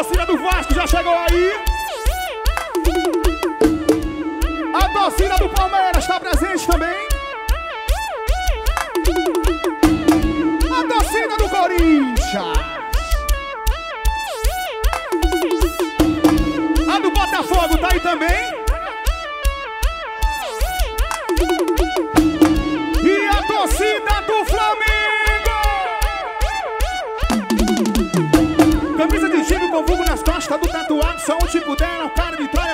torcida do Vasco já chegou aí. A torcida do Palmeiras está presente também. A torcida do Corinthians. A do Botafogo tá aí também. E a torcida do Flamengo. Camisa de time com vulgo nas costas do tatuado. Só um tipo dela, o cara de tralha.